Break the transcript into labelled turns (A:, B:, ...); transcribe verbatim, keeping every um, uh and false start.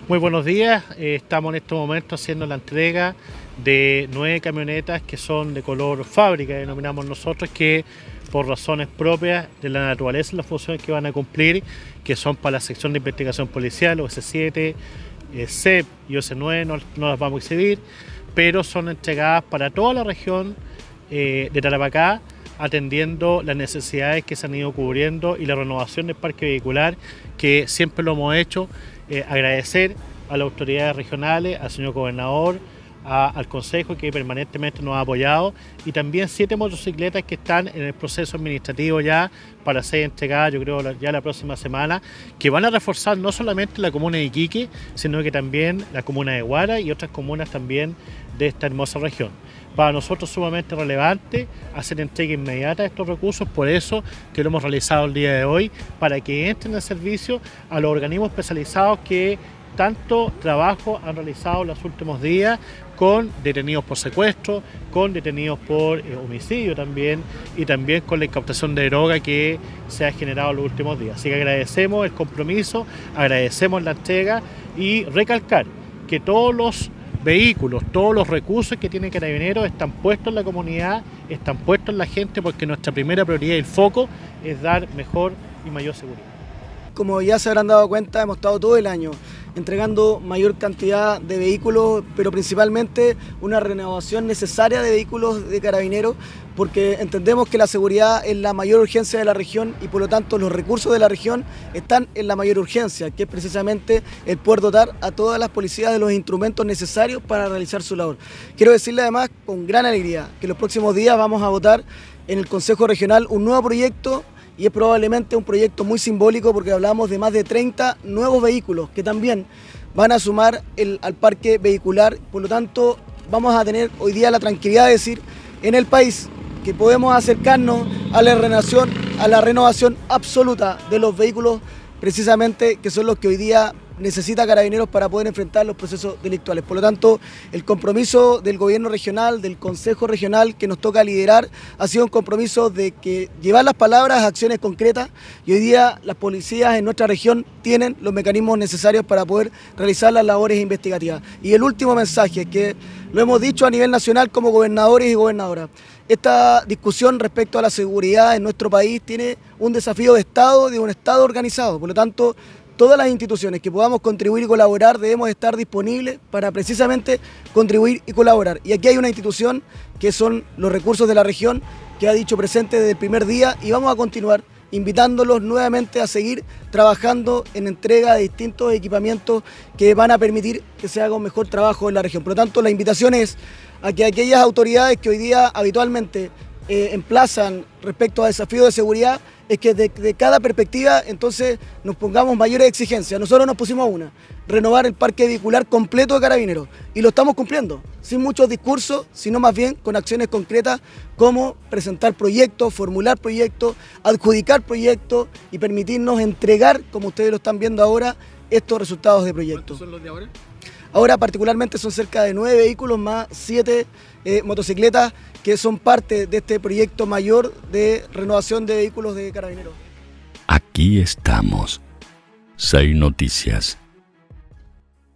A: Muy buenos días, eh, estamos en este momento haciendo la entrega de nueve camionetas que son de color fábrica, denominamos nosotros, que por razones propias de la naturaleza y las funciones que van a cumplir, que son para la sección de investigación policial, O S siete, eh, C E P y O S nueve, no, no las vamos a exhibir, pero son entregadas para toda la región eh, de Tarapacá, atendiendo las necesidades que se han ido cubriendo y la renovación del parque vehicular, que siempre lo hemos hecho. Eh, agradecer a las autoridades regionales, al señor gobernador, a, al consejo que permanentemente nos ha apoyado, y también siete motocicletas que están en el proceso administrativo ya para ser entregadas, yo creo, ya la próxima semana, que van a reforzar no solamente la comuna de Iquique, sino que también la comuna de Huara y otras comunas también de esta hermosa región. Para nosotros es sumamente relevante hacer entrega inmediata de estos recursos, por eso que lo hemos realizado el día de hoy, para que entren al servicio a los organismos especializados que tanto trabajo han realizado en los últimos días con detenidos por secuestro, con detenidos por eh, homicidio también, y también con la incautación de droga que se ha generado en los últimos días. Así que agradecemos el compromiso, agradecemos la entrega y recalcar que todos los vehículos, todos los recursos que tiene Carabineros están puestos en la comunidad, están puestos en la gente, porque nuestra primera prioridad y el foco es dar mejor y mayor seguridad.
B: Como ya se habrán dado cuenta, hemos estado todo el año entregando mayor cantidad de vehículos, pero principalmente una renovación necesaria de vehículos de Carabineros, porque entendemos que la seguridad es la mayor urgencia de la región y por lo tanto los recursos de la región están en la mayor urgencia, que es precisamente el poder dotar a todas las policías de los instrumentos necesarios para realizar su labor. Quiero decirle además con gran alegría que los próximos días vamos a votar en el Consejo Regional un nuevo proyecto, y es probablemente un proyecto muy simbólico porque hablamos de más de treinta nuevos vehículos que también van a sumar el, al parque vehicular. Por lo tanto, vamos a tener hoy día la tranquilidad de decir en el país que podemos acercarnos a la renovación, a la renovación absoluta de los vehículos, precisamente que son los que hoy día necesita Carabineros para poder enfrentar los procesos delictuales. Por lo tanto, el compromiso del gobierno regional, del Consejo Regional que nos toca liderar, ha sido un compromiso de que llevar las palabras a acciones concretas, y hoy día las policías en nuestra región tienen los mecanismos necesarios para poder realizar las labores investigativas. Y el último mensaje, que lo hemos dicho a nivel nacional como gobernadores y gobernadoras: esta discusión respecto a la seguridad en nuestro país tiene un desafío de Estado, de un Estado organizado. Por lo tanto, todas las instituciones que podamos contribuir y colaborar debemos estar disponibles para precisamente contribuir y colaborar. Y aquí hay una institución que son los recursos de la región, que ha dicho presente desde el primer día, y vamos a continuar invitándolos nuevamente a seguir trabajando en entrega de distintos equipamientos que van a permitir que se haga un mejor trabajo en la región. Por lo tanto, la invitación es a que aquellas autoridades que hoy día habitualmente eh, emplazan respecto a desafíos de seguridad, es que de, de cada perspectiva entonces nos pongamos mayores exigencias. Nosotros nos pusimos una: renovar el parque vehicular completo de Carabineros, y lo estamos cumpliendo, sin muchos discursos, sino más bien con acciones concretas como presentar proyectos, formular proyectos, adjudicar proyectos y permitirnos entregar, como ustedes lo están viendo ahora, estos resultados de proyectos.
C: ¿Cuántos son los de ahora?
B: Ahora particularmente son cerca de nueve vehículos más siete eh, motocicletas que son parte de este proyecto mayor de renovación de vehículos de Carabineros.
D: Aquí estamos. seis Noticias.